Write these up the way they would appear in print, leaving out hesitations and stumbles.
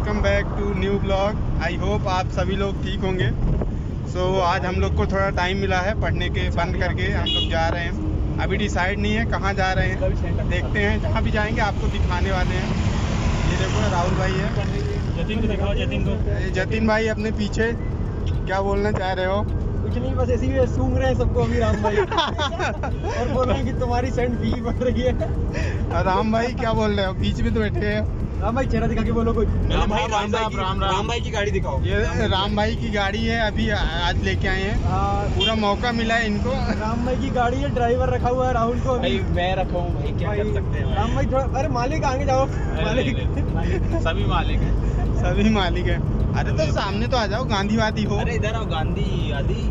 Welcome back to new blog. I hope आप सभी लोग ठीक होंगे। आज हम लोग को थोड़ा टाइम मिला है पढ़ने के बंद करके हम लोग जा रहे हैं। अभी डिसाइड नहीं है कहाँ जा रहे हैं, देखते हैं। जहाँ भी जाएंगे आपको दिखाने वाले हैं। ये देखो राहुल भाई है, जतिन को दिखाओ। जतिन को, जतिन भाई अपने पीछे क्या बोलना चाह रहे हो? कुछ नहीं, बस ऐसे ही सूंघ रहे हैं सबको अभी राम भाई और बोल रहे हैं कि तुम्हारी सेंट फी बढ़ रही है। राम भाई क्या बोल रहे हो? बीच में तो बैठे हैं। राम भाई चेहरा दिखा के बोलो कुछ। राम भाई की गाड़ी दिखाओ। ये राम भाई की गाड़ी है, अभी आज लेके आए हैं। पूरा मौका मिला है इनको। राम भाई की गाड़ी है, ड्राइवर रखा हुआ है राहुल को। भाई मैं रखा हूँ भाई, क्या कर सकते हैं। राम भाई थोड़ा, अरे मालिक आगे जाओ। मालिक सभी मालिक हैं, सभी मालिक है। अरे तो सामने तो आ जाओ, गांधीवादी हो। अरे इधर आओ, गांधी आदि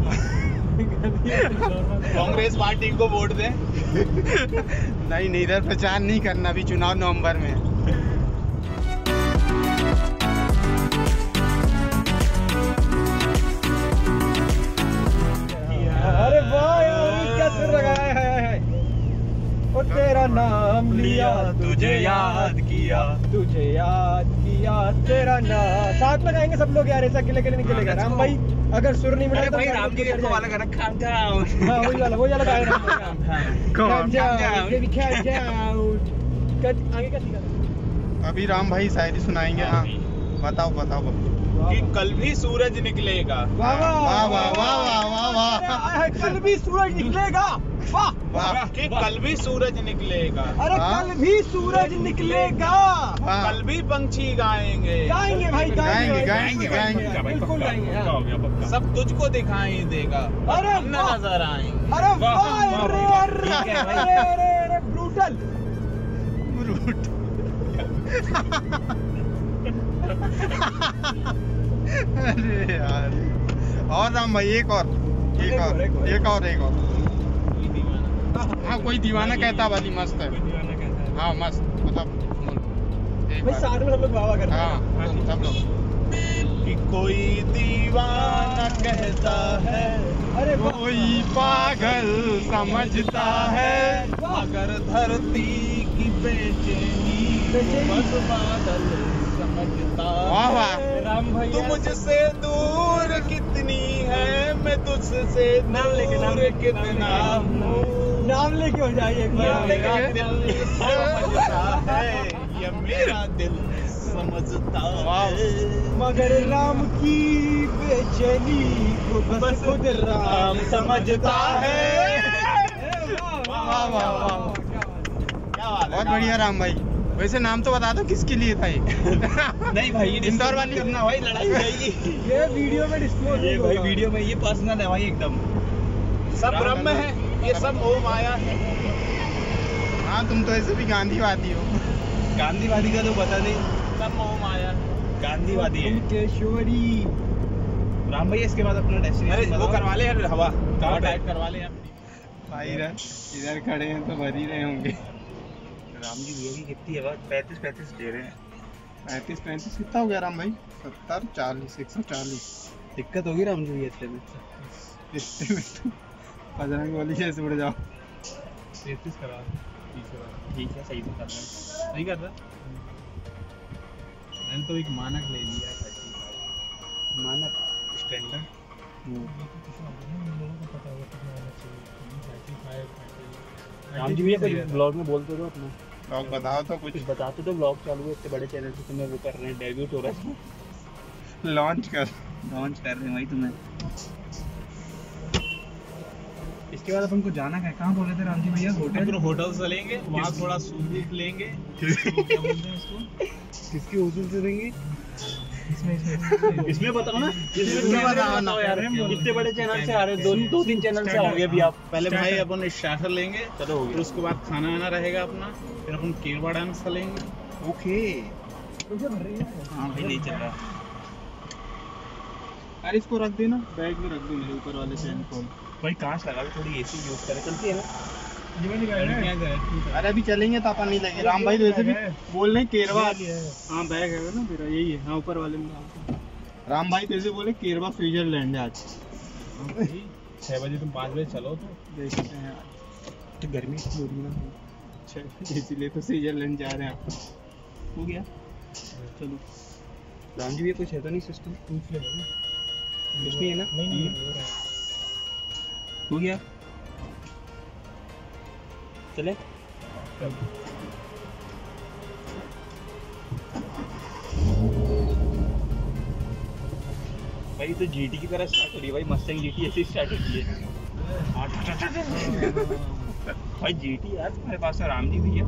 कांग्रेस पार्टी को वोट दें। नहीं, इधर प्रचार नहीं करना, अभी चुनाव नवंबर में। अरे वाह यार, क्या सुर लगाया है। ओ तेरा नाम लिया, तुझे याद किया, तुझे याद किया, तेरा नाम। साथ में गाएंगे सब लोग यार, ऐसा अकेले अकेले नहीं चलेगा। राम भाई अगर सुर नहीं मिला तो भाई राम जी को वाला गाना calm down। हाँ वही वाला गाएगा। calm down baby, calm down। आगे का सीखा। अभी राम भाई शायरी सुनाएंगे। हाँ बताओ कि कल भी सूरज निकलेगा। वाह वाह वाह वाह वाह वाह। कल भी सूरज निकलेगा। वाह वाह। कि कल भी सूरज निकलेगा। अरे कल भी सूरज निकलेगा। कल भी पंछी गाएंगे। गाएंगे भाई, गाएंगे। बिल्कुल गाएंगे। सब तुझको दिखाई देगा। अरे हम न नजर आएंगे। अरे अरे ब्रूटल। अरे यार, और राम भाई एक और। हाँ कोई दीवाना कहता वाली मस्त है। हाँ मस्त, मतलब एक भाई बार। साथ में हम लोग वाह करते हैं। हाँ सब लोग। कि कोई दीवाना कहता है, अरे कोई पागल समझता है, मगर धरती की बेचैनी बस बादल समझता वाह वाह। है। राम भाई तू मुझसे दूर कितनी है, मैं तुझसे दूर कितना हूँ। नाम लेके हो जाइए एक ये बार। मेरा दिल समझता है, ये मेरा दिल समझता है, मगर राम की बेचैनी को बस खुद राम समझता है। वाह वाह वाह, क्या बात है। बहुत बढ़िया राम भाई। वैसे नाम तो बता दो किसके लिए था ये? नहीं भाई, ये इंदौर वाली करना भाई, लड़ाई जाएगी। ये वीडियो में डिस्क्लोज ये भाई वीडियो में ये पर्सनल है भाई एकदम। सब ब्रह्म है, ये सब मोह माया है। हाँ तुम तो ऐसे भी गांधीवादी हो। गांधीवादी का तो पता नहीं, सब मोह माया है। गांधीवादी है केशवरी। राम भाई। इसके बाद अपना डेस्टिनेशन वो करवा ले यार, हवा टाइट करवा ले अपनी। भाई इधर खड़े हैं तो भर ही रहे होंगे। राम जी भैया की कितनी है? 35 दे रहे हैं। 35 कितना हो गया राम भाई? 70 40 140। दिक्कत होगी राम जी भैया इतने में। इतने में तो बजरंग बली जैसे उड़ जाओ। 33 करा, 30 करा। ठीक है, सही तो कर रहा है, सही कर रहा है। मैंने तो एक मानक ले लिया है, 35 मानक स्टैंडर्ड। राम जी भैया कुछ ब्लॉग में बोलते हो अपना। लोग बताओ तो कुछ। बताते तो ब्लॉग चालू है, इतने बड़े चैनल से तुम्हें वो कर रहे हैं, डेब्यूट हो रहा है। लॉन्च कर रहे हैं भाई तुम्हें। इसके बाद अपन को जाना है, कहाँ बोले थे राम जी भैया? होटल चलेंगे, वहाँ थोड़ा सूप लेंगे। क्या बोलते हैं इसको? किसके होटल से देंगे? इसमें बताओ ना, इसमें बताओ ना यार। इतने बड़े चैनल से आ रहे, 2-3 चैनल से आओगे अभी आप। पहले भाई अपन स्टार्टर लेंगे, चलो फिर उसके बाद खाना वाना रहेगा अपना, फिर अपन केरवा डांस चलेंगे। ओके। हाँ भाई, नहीं चल रहा। अरे इसको रख देना, बैग में रख दो मेरे ऊपर वाले चैन को। भाई कांच लगा के थोड़ी एसी यूज करें, चलती है ना? अरे अभी चलेंगे तो अपन नहीं लगे। राम भाई तो वैसे भी बोल रहे केरवा। हाँ बैग है ना मेरा, यही है। हाँ ऊपर वाले में। राम भाई तो ऐसे बोले केरवा स्विट्जरलैंड है आज। 6 बजे तुम 5 बजे चलो तो देखते हैं। तो गर्मी हो रही है ना, अच्छा इसीलिए तो स्विट्जरलैंड जा रहे हैं। हो गया, चलो राम जी ये कुछ है तो नहीं सिस्टम? कुछ नहीं है ना? नहीं हो गया चले भाई तो जीटी की तरह स्टार्ट हो रही है भाई। मस्टैंग जीटी ऐसे स्टार्ट होती है भाई। जीटी यार तुम्हारे पास है राम जी भैया।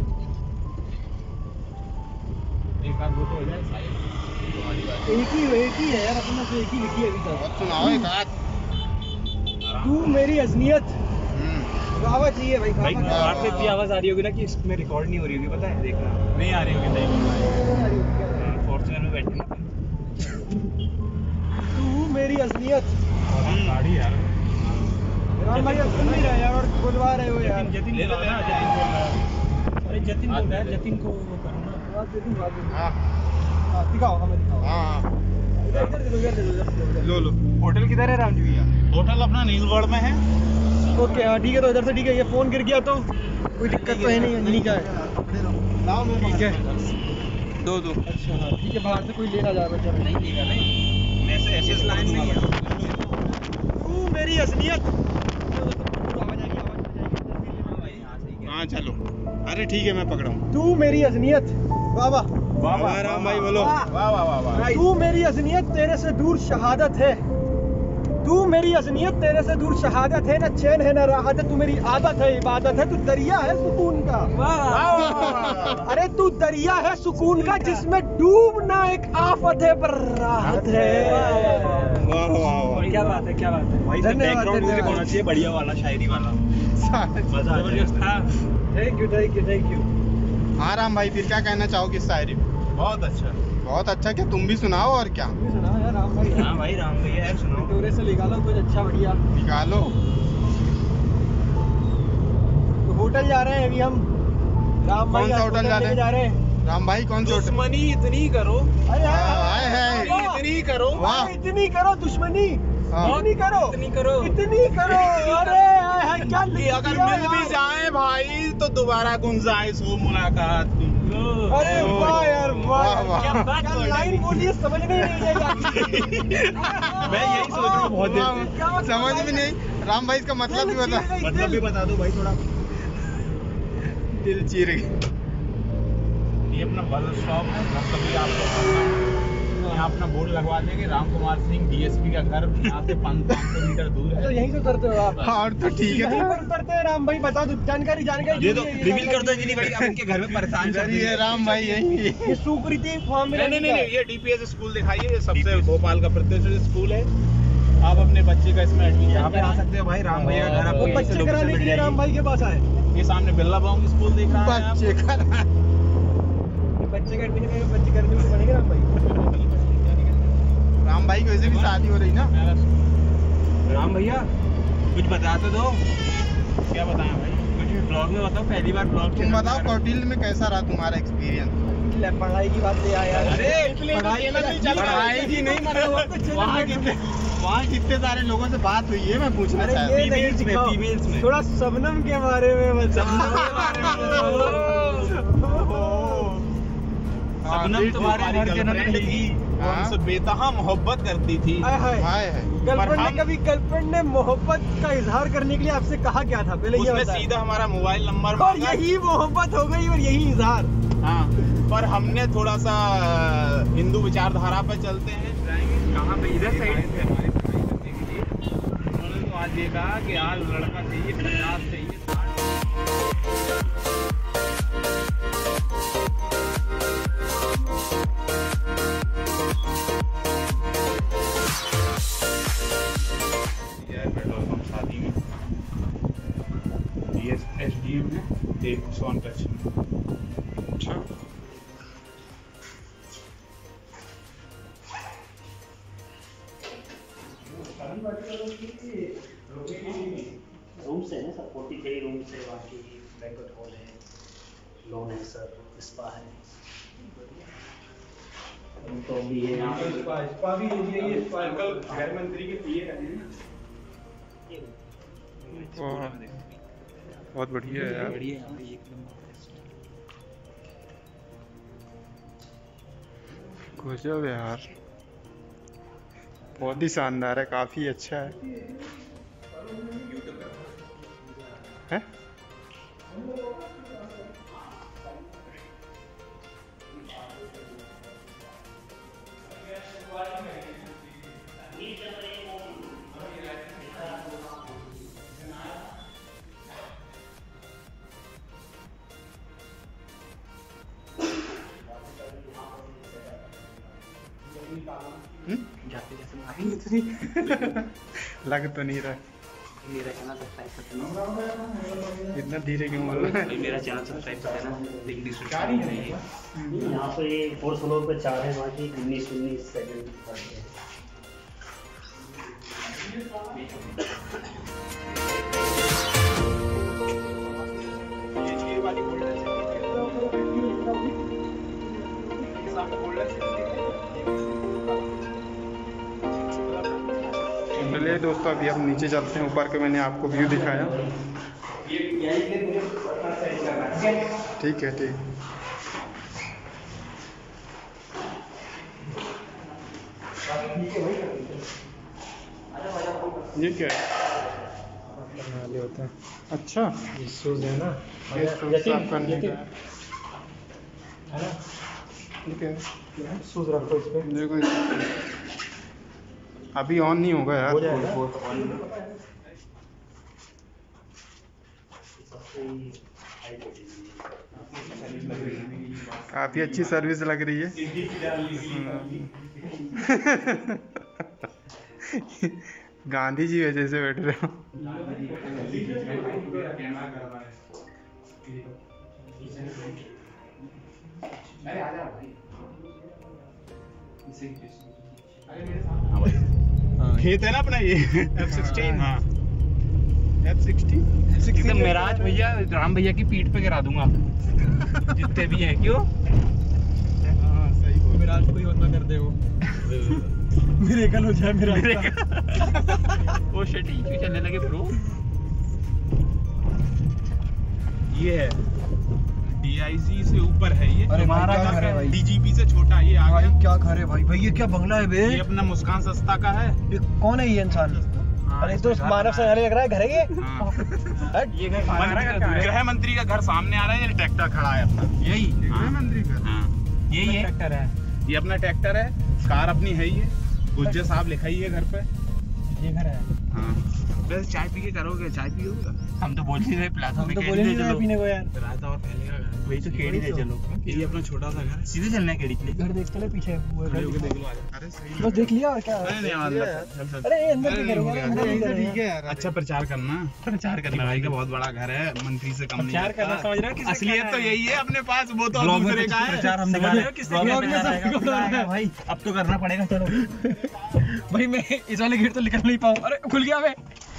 एक आध वो तो हो जाए साइड। एक ही है यार अपने से एक ही लिखी है अभी तक। सुनाओ एक आध। तू मेरी असलियत आवाज चाहिए भाई। भाई बाहर से इतनी आवाज आ रही होगी ना कि इसमें रिकॉर्ड नहीं हो रही होगी, पता है? देखना नहीं आ रही होगी नहीं। फॉर्च्यूनर में बैठे ना। तू मेरी असलियत गाड़ी यार राम भाई अब सुन नहीं रहे यार और बुलवा रहे हो यार। जतिन ले लो ना, जतिन बोल रहा है। अरे जतिन बोल रहा है, जतिन को वो करो ना। हाँ हाँ दिखाओ हमें दिखाओ। हाँ इधर दे दो। लो। होटल किधर है राम जी भैया? होटल अपना नीलगढ़ में है। ओके हाँ ठीक है, तो इधर से ठीक है। ये फोन गिर गया तो कोई दिक्कत तो है नहीं, नहीं क्या है? ठीक है दो। अच्छा हाँ ठीक है, बाहर से कोई लेना जा रहा है? नहीं लेगा नहीं, ऐसे ऐसे लाइन नहीं है। तू मेरी असलियत। हाँ चलो। अरे ठीक है मैं पकड़ाऊँ। तू मेरी असलियत। वाह वाह वाह वाह राम भाई बोलो। वाह वाह वाह वाह। तू मेरी असलियत तेरे से दूर शहादत है। तू मेरी असलियत तेरे से दूर शहादत है, न चैन है न राहत है। तू मेरी आदत है, इबादत है। तू दरिया है सुकून का। अरे तू दरिया है सुकून का जिसमें डूबना एक आफत है पर राहत है। वाह वाह क्या बात है, क्या बात है भाई बैकग्राउंड म्यूजिक होना चाहिए बढ़िया वाला, शायरी वाला। मजा आ जाएगा। Thank you. हाँ राम भाई फिर क्या कहना चाहोगे इस शायरी पे? बहुत अच्छा। क्या तुम भी सुनाओ और क्या सुना यार राम भाई। हाँ भाई राम भैया यार सुनो। टोरे से निकालो कुछ अच्छा बढ़िया। निकालो। तो होटल जा रहे हैं अभी हम। राम भाई कौन सा होटल जा रहे हैं? राम भाई कौन सा होटल? दुश्मनी इतनी करो। अरे हाय हाय। इतनी करो। वाह। इतनी करो दुश्मनी। हाँ। इतनी करो। इतनी करो। अरे हाय क्या कि अगर मिल भी जाए भाई तो दोबारा गुंजाइश हो मुलाकात की। अरे वाह यार वाह, वाह। क्या बात है। लाइन बोलिए समझ में नहीं आई। मैं यही सोच रहा हूँ बहुत देर से। समझ भी नहीं। राम भाई इसका मतलब भी बता। मतलब भी बता दो भाई थोड़ा। दिल चीर गया। ये अपना बदल शॉप है। कभी आप यहाँ अपना बोर्ड लगवा देंगे, राम कुमार सिंह डीएसपी का घर यहाँ से 500 मीटर दूर है। तो यहीं से उतरते हो आप? हाँ तो ठीक यहीं है। पर उतरते हैं राम भाई, बता दो जानकारी। ये तो रिवील कर दो कि नहीं भाई, आप उनके घर में परेशान कर इधर ही है राम भाई यही। ये सुकृति फॉर्म में नहीं, ये डीपीएस स्कूल दिखाइए। ये सबसे भोपाल का प्रतिष्ठित स्कूल है। आप अपने बच्चे का इसमें एडमिशन यहाँ पे आ सकते हो भाई। राम भैया का घर आपको यहीं से बच्चे कराने के लिए राम भाई के पास आए। ये सामने बिरला बाउंग स्कूल दिख रहा है बच्चे का बच्चे का एडमिशन बच्चे करने में बनेंगे राम भाई। राम भाई की वैसे भी शादी हो रही ना। राम भैया कुछ बता तो दो। क्या बताएं भाई? कुछ भी ब्लॉग में बताओ। पहली बार ब्लॉग तुम बताओ कौटिल्य में कैसा रहा तुम्हारा एक्सपीरियंस? पढ़ाई की बात ले आया। अरे पढ़ाई की नहीं, वहाँ कितने सारे लोगों से बात हुई है मैं पूछना चाह रहा हूँ। फीमेल्स में थोड़ा शबनम के बारे में शबनम तुम्हारे घर जन्म थी, वो हमसे बेतहा मोहब्बत करती थी। गर्लफ्रेंड ने कभी गर्लफ्रेंड ने मोहब्बत का इजहार करने के लिए आपसे कहा क्या था? पहले ये उसने बताएं। सीधा हमारा मोबाइल नंबर और मांगा। यही मोहब्बत हो गई और यही इजहार। हाँ, पर हमने थोड़ा सा हिंदू विचारधारा पे चलते हैं। कहाँ पे? इधर साइड पे हमारी पढ़ाई करने के लिए। उन्होंने तो आज ये कहा कि आज लड़का चाहिए 50 चाहिए। पेट्रोल पंप शादी में SDM में एक सोनकच्छ में। अच्छा रूम्स है ना सर, 43 रूम्स है, बाकी बैंक्वेट हॉल है, लॉन है सर, स्पा है, तो भी है यहाँ पे। स्पा भी है, ये स्पा गृह मंत्री के पीए रहते हैं। बहुत बढ़िया है यार। गजब यार, बहुत ही शानदार है, काफी अच्छा है। हैं? जाते जाते मारेंगे लग तो नहीं रहा, मेरा चैनल सब्सक्राइब कर देना। इतना धीरे क्यों बोल रहा है? मेरा चैनल सब्सक्राइब कर देना। इंग्लिश यहाँ पे 4 फ्लोर पे 4 है, बाकी 19 सेकंड है। चलिए दोस्तों, अभी हम नीचे चलते हैं। ऊपर के मैंने आपको व्यू दिखाया। ठीक है, ठीक। ये क्या है? होता है। अच्छा, ये शूज है ना, ये साफ करने का है ना? ठीक है, शूज रखो इस पे। देखो अभी ऑन नहीं होगा यार। हो जाएगा। काफी अच्छी सर्विस लग रही है। गांधी जी वजह से बैठ रहे हो। खेत है ना अपना ये F16। हाँ, F16 एकदम मेराज भैया, राम भैया की पीठ पे गिरा दूंगा जितने भी हैं। क्यों? हाँ, सही बोल। मिराज कोई और ना कर दे वो। मिरेकल हो जाए मेरा। वो शिट, क्यों चलने लगे ब्रो? ये है DIC से ऊपर है ये। अरे हमारा भाई, क्या घर खा रहे है भाई? DGP से छोटा ये आ भाई गया। क्या खा रहे भाई? भाई ये क्या बंगला है बे? ये अपना मुस्कान सस्ता का है। ये कौन है ये इंसान? हाँ, अरे तो इसमें घर मानव बना संग्रहालय लग रहा है, घर है ये? हाँ। हट। ये घर गृह मंत्री का घर सामने आ रहा है। ये ट्रैक्टर खड़ा है अपना, यही गृह मंत्री का। हाँ, यही है। ट्रैक्टर है ये अपना ट्रैक्टर है। कार अपनी है ये, गुज्जर साहब लिखा ही है घर पे। ये घर है। हाँ, वैसे चाय पी के करोगे? चाय पियोगे? हम तो बोल नहीं रहे, प्लाजा हम में तो केड़ी बोले ले नहीं रहे चलो। पीने को यार। रायता और फैलेगा घर। वही तो केड़ी ले चलो। ये अपना छोटा सा घर है। सीधे चलना है केड़ी के लिए। घर देख चले पीछे वो खड़े होके घर। देख लो, आजा। अरे सही बस देख लिया और क्या? नहीं नहीं, चल चल। अरे ये अंदर की अरे, हो करेंगे, गया। अंदर की करेंगे। ठीक है यार। अच्छा प्रचार करना, प्रचार कि करना भाई का बहुत बड़ा घर है, मंत्री से कम नहीं प्रचार लगता। करना समझ रहे हो किससे असलियत करना तो है? यही है अपने पास, वो तो ब्लॉग में दूसरे कुछ का है। प्रचार हम दिखा रहे हो, किससे ब्लॉग में प्रचार सबको आएगा? बताना है भाई अब तो करना पड़ेगा, चलो। भाई मैं इस वाले गेट तो निकल नहीं पाऊँ। अरे खुल गया मैं।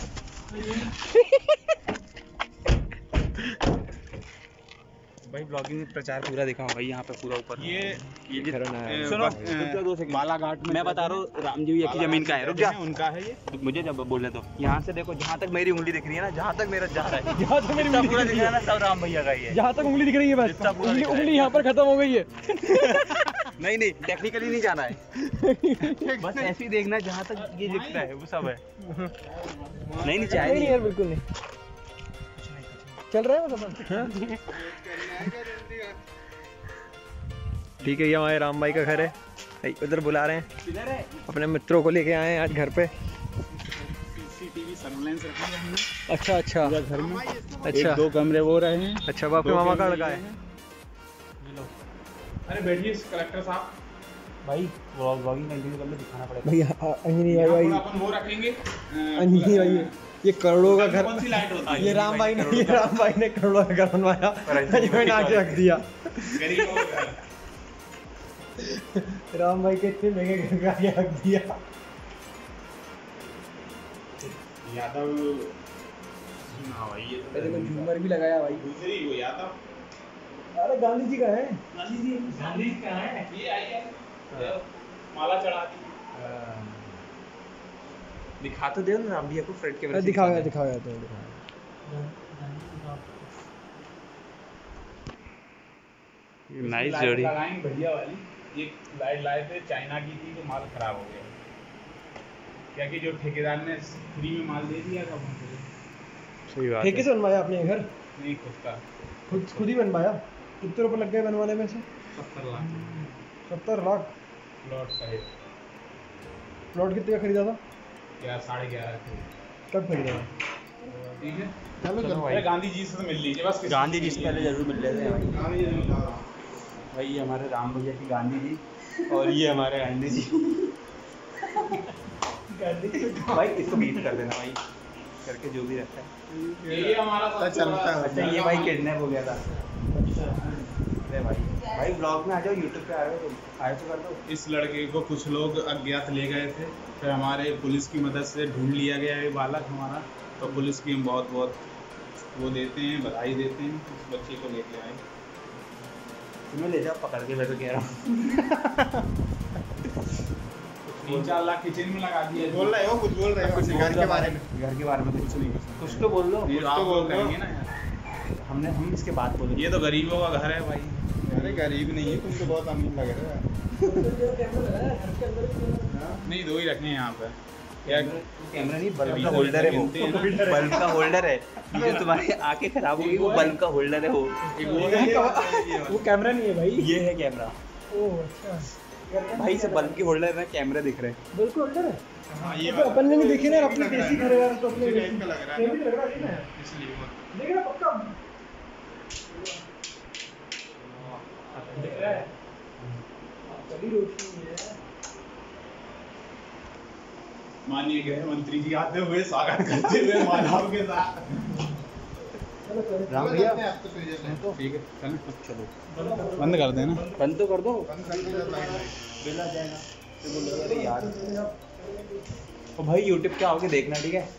भाई ब्लॉगिंग में प्रचार पूरा दिखाऊं भाई, यहाँ पे पूरा ऊपर। ये सुनो, दो सेकंड। बालाघाट में मैं बता रहा हूँ, राम जी भैया की जमीन का है। रुक जा, उनका है ये। मुझे जब बोलने दो। यहाँ से देखो, जहाँ तक मेरी उंगली दिख रही है ना, जहाँ तक मेरा जा रहा है, जहाँ तक मेरी जितना उंगली पूरा दिख दिख रही रहा है है, ना, सब राम भैया का ही है। जहाँ तक उंगली दिख रही है बस। जितना पूरा उंगली दिख रहा है। उंगली यहाँ पर खत्म हो गई है। नहीं नहीं, टेक्निकली नहीं जाना है, बस ऐसे ही देखना है, जहाँ तक ये दिखता है वो सब है। नहीं नहीं, चाय नहीं नहीं यार, बिल्कुल नहीं। चल रहा है वो सब। ठीक है, ये हमारे राम भाई का घर है। भाई उधर बुला रहे हैं, अपने मित्रों को लेके आए हैं आज घर पे। CCTV सर्विलांस रखी है हमने अच्छा अच्छा घर में। अच्छा 1-2 कमरे वो रहे हैं। अच्छा, बापू 2 मामा का कैमरे लड़का ये है। हैं। अरे बैठिए कलेक्टर साहब। भाई ब्लॉगिंग कंटिन्यू कर लो, दिखाना पड़ेगा। भैया अंजनी यहाँ भाई, थोड़ा अपन वो रखेंगे। अंजनी भाई, ये करोड़ों का घर। कौन सी लाइट होती है? ये राम भाई ने करोड़ों का घर बनवाया। मैंने आके रख दिया। गरीबों का घर। राम भाई के इतने महंगे घर का आके रख दिया। यादव। हाँ भाई, ये तो देखो झूमर भी लगाया भाई। दूसरी वो यादव। अरे गांधी जी का है। गांधी का है। ये आई है, माला चढ़ा दी। दिखा तो दे ना राम भैया को, फ्रंट कैमरा से दिखाओ दिखा दे। तो नाइस लाइट जोड़ी। लगाएंगे बढ़िया वाली। एक लाइट लाए थे, चाइना की थी, तो माल खराब हो गया। क्या कि जो ठेकेदार ने फ्री में माल दे दिया था उनको। सही बात ठेके से बनवाया आपने ये घर? नहीं, खुद का। खुद ही बनवाया? कितने रुपए लग गए बनवाने में से? 70 लाख 70 लाख? प्लॉट का है। प्लॉट कितने का खरीदा था? क्या 11.5 थे। कब खरीदा था? ठीक है, चलो अरे गांधी जी से तो मिल लीजिए बस। गांधी जी से पहले जरूर मिल लेते हैं भाई। गांधी जी से मिला रहा हूँ। भाई ये हमारे राम भैया की गांधी जी और ये हमारे गांधी जी। भाई इसको बीट कर देना भाई, करके जो भी रहता है। ये हमारा पता चलता है। अच्छा ये भाई किडनैप हो गया था। अरे भाई ब्लॉग में आ जाओ, यूट्यूब पे आ रहे हो तुम, आए तो कर दो। इस लड़के को कुछ लोग अज्ञात ले गए थे, फिर हमारे पुलिस की मदद से ढूंढ लिया गया ये बालक हमारा। तो पुलिस की हम बहुत बहुत वो देते हैं, बधाई देते हैं। इस बच्चे को लेके आए। तुम्हें ले जाओ पकड़ के, मैं तो कह रहा हूँ। 3-4 लाख किचन में लगा दिया। बोल रहे हो, कुछ बोल रहे हो अपने घर के बारे में? घर के बारे में कुछ नहीं, कुछ तो बोल दो। ये आप बोल कहेंगे ना यार। हम इसके बाद बोले। ये तो गरीबों का घर है भाई। अरे गरीब नहीं है, तुम तो बहुत अमीर लग रहे हो। नहीं, 2 ही रखे हैं यहाँ पे। क्या कैमरा नहीं, बल्ब का होल्डर है वो। बल्ब का होल्डर है ये, जो तुम्हारी आंखें खराब होगी वो बल्ब का होल्डर है वो। वो कैमरा नहीं है भाई, ये है कैमरा। ओह अच्छा। भाई से बल्ब के होल्डर में कैमरा दिख रहे हैं। बिल्कुल अंदर है। हाँ, ये तो अपन ने नहीं देखे ना, अपने देसी घर है यार, तो अपने इसी टाइप का लग रहा है। सेम ही लग रहा है ना, इसलिए देख रहा पक्का दिख रहा है। चली रोशनी है। माननीय गृह मंत्री जी आते हुए स्वागत करते हुए माधव के साथ। राम भैया ठीक है, चलो बंद कर देना। बंद तो कर दो, बिल आ जाएगा। तो बोलो अरे यार, तो भाई यूट्यूब पे आओगे देखना, ठीक है?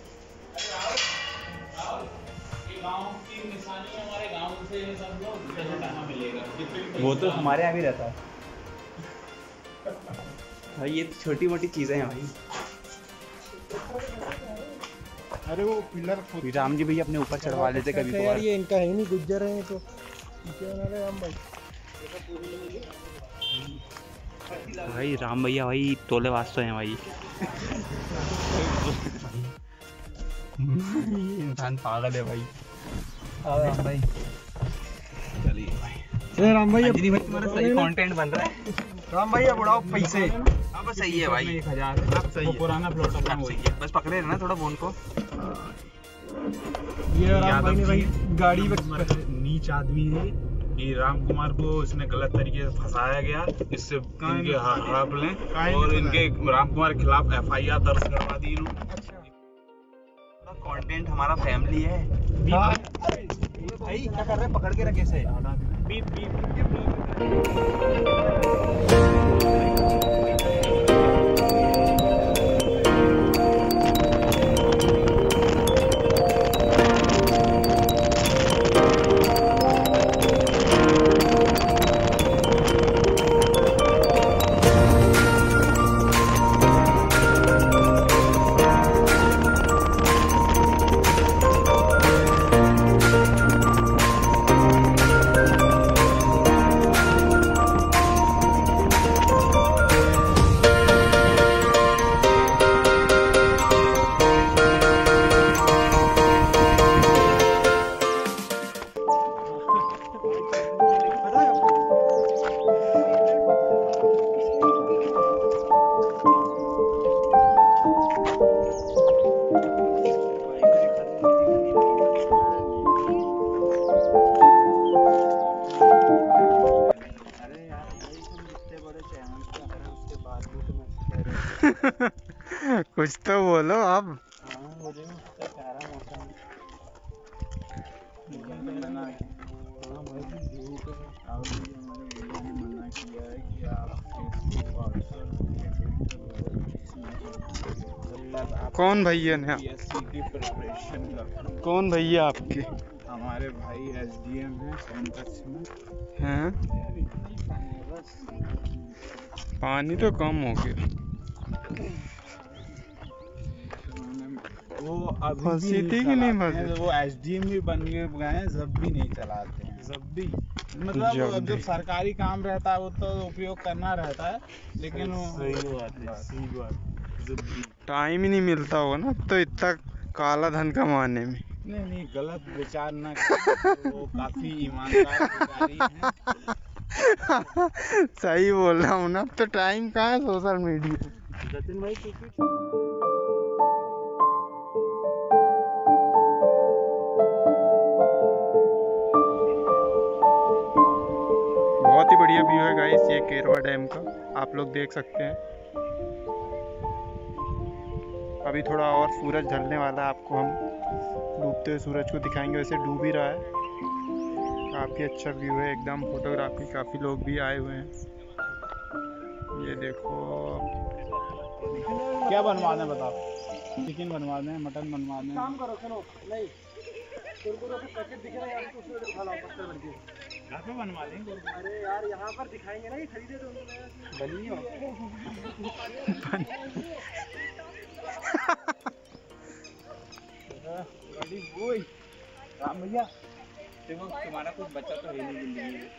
वो तो हमारे यहाँ भी रहता है भाई। ये छोटी मोटी चीजें हैं भाई। अरे वो पिलर राम जी भैया अपने ऊपर चढ़वा लेते कभी यार, कभार। ये इनका है नहीं, गुज्जर है तो क्या बना रहे हम भाई। भाई राम भैया भाई तोले वास्तव हैं भाई। ये इंसान पागल है भाई। राम भाई चलिए भाई। राम भाई अंजलि भाई तुम्हारा सही कंटेंट बन रहा है। राम भैया बुढ़ाओ पैसे। अब सही है भाई, 1000 है। अब सही है। पुराना प्लॉट अपना अब वही सही है, बस पकड़े रहना थोड़ा फोन को। ये राम भाई ने भाई गाड़ी नीच आदमी है। ये राम कुमार को इसने गलत तरीके से फंसाया गया। इससे इनके हड़प लें और इनके राम कुमार के खिलाफ FIR दर्ज करवा दी इन्होंने। कंटेंट हमारा फैमिली है भाई। क्या कर रहे हैं, पकड़ के रखे से। बीप बीप कुछ तो बोलो अब। कौन भैया ने की प्रिपरेशन कर। कौन भैया आपके हमारे भाई SDM हैं सोनकच्छ में। हैं? पानी तो कम हो गया। वो अभी फंसी भी थी कि नहीं चलाते हैं, फंसी? वो SDM भी बन गए हैं, जब भी नहीं चलाते हैं। जब भी मतलब जब सरकारी काम रहता है वो तो उपयोग करना रहता है, लेकिन टाइम ही नहीं मिलता होगा ना तो इतना काला धन कमाने में। नहीं गलत विचार ना करें, वो काफी ईमानदार व्यापारी हैं। सही बोल रहा हूँ ना, अब तो टाइम कहाँ है सोशल मीडिया। जतिन भाई बहुत ही बढ़िया व्यू है गाइस ये केरवा डैम का, आप लोग देख सकते हैं। अभी थोड़ा और सूरज ढलने वाला है, आपको हम डूबते हुए सूरज को दिखाएंगे। वैसे डूब ही रहा है, काफ़ी अच्छा व्यू है एकदम, फोटोग्राफी काफ़ी लोग भी आए हुए हैं। ये देखो क्या बनवाना है बताओ? चिकन बनवाना है, मटन बनवाना है? काम करो सुनो, नहीं कुरकुरे के पैकेट दिख रहे हैं आपको, उसमें उठा लाओ पत्थर भर के। घर पे बनवा लेंगे। अरे यार यहाँ पर दिखाएंगे ना, ये खरीदे तो बनी हो बड़ी वही राम भैया, देखो तुम्हारा कुछ बच्चा तो है नहीं जिंदगी में।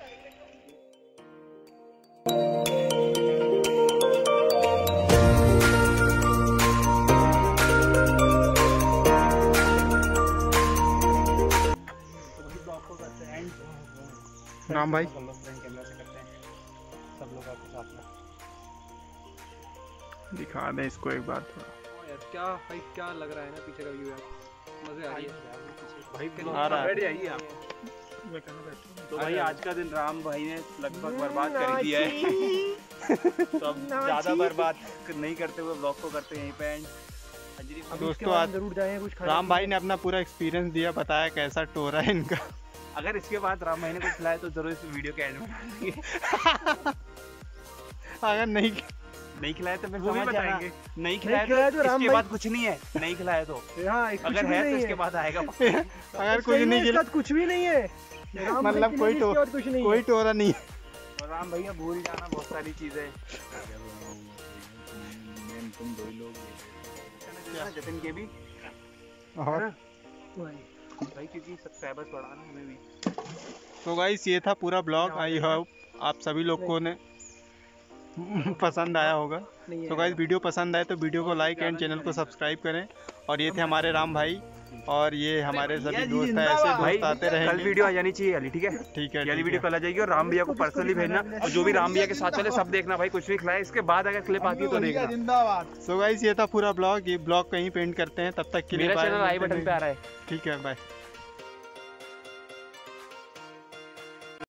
राम भाई कैमरा से करते हैं सब लोग आपके साथ में। दिखा दें इसको एक बार थोड़ा। यार क्या भाई, क्या लग रहा है ना पीछे का व्यू यार, मजे आ रही है भाई आ रहा है। बैठ जाइए आप। तो भाई आज का दिन राम भाई ने लगभग बर्बाद कर दिया है। तो अब ज्यादा बर्बाद नहीं करते हुए ब्लॉग को करते हैं यहीं पे एंड। दोस्तों आज जरूर जाएं कुछ राम भाई ने अपना पूरा एक्सपीरियंस दिया, बताया कैसा टोरा है इनका। अगर इसके बाद राम भाई ने कुछ खिलाया तो जरूर इस वीडियो के एंड में डालेंगे। अगर नहीं खिलाया तो फिर वो भी समझ जाना। बताएंगे। नहीं खिलाया खिलाया तो राम इसके भाई- बाद कुछ नहीं है, नहीं खिलाया तो। हाँ, अगर है तो इसके बाद आएगा। अगर कुछ नहीं खिला कुछ भी नहीं है, मतलब कोई कुछ नहीं कोई टोरा नहीं है। और राम भैया भूल जाना बहुत सारी चीजें। तुम दो ही लोग जतिन के भी और भाई क्योंकि सब्सक्राइबर्स बढ़ाना हमें भी। तो गाइस ये था पूरा ब्लॉग, आई होप आप सभी लोगों ने पसंद आया होगा। तो गाइस वीडियो पसंद आए तो वीडियो को लाइक एंड चैनल को सब्सक्राइब करें। और ये थे हमारे राम भाई और ये हमारे सभी दोस्त हैं, ऐसे दोस्त आते कल रहेंगे। वीडियो आ जानी चाहिए याली, ठीक है? ठीक है, याली ठीक वीडियो है। कल आ जाएगी और राम भैया को पर्सनली भेजना, और जो भी राम भैया के साथ चले सब देखना भाई, कुछ भी खिलाए इसके बाद अगर क्लिप आती है तो देखना। जिंदाबाद। सो गाइस ये था पूरा ब्लॉग, ये ब्लॉग कहीं पेंट करते हैं, तब तक के लिए मेरा बाय। चैनल आई बटन पे आ रहा है। ठीक है, बाय।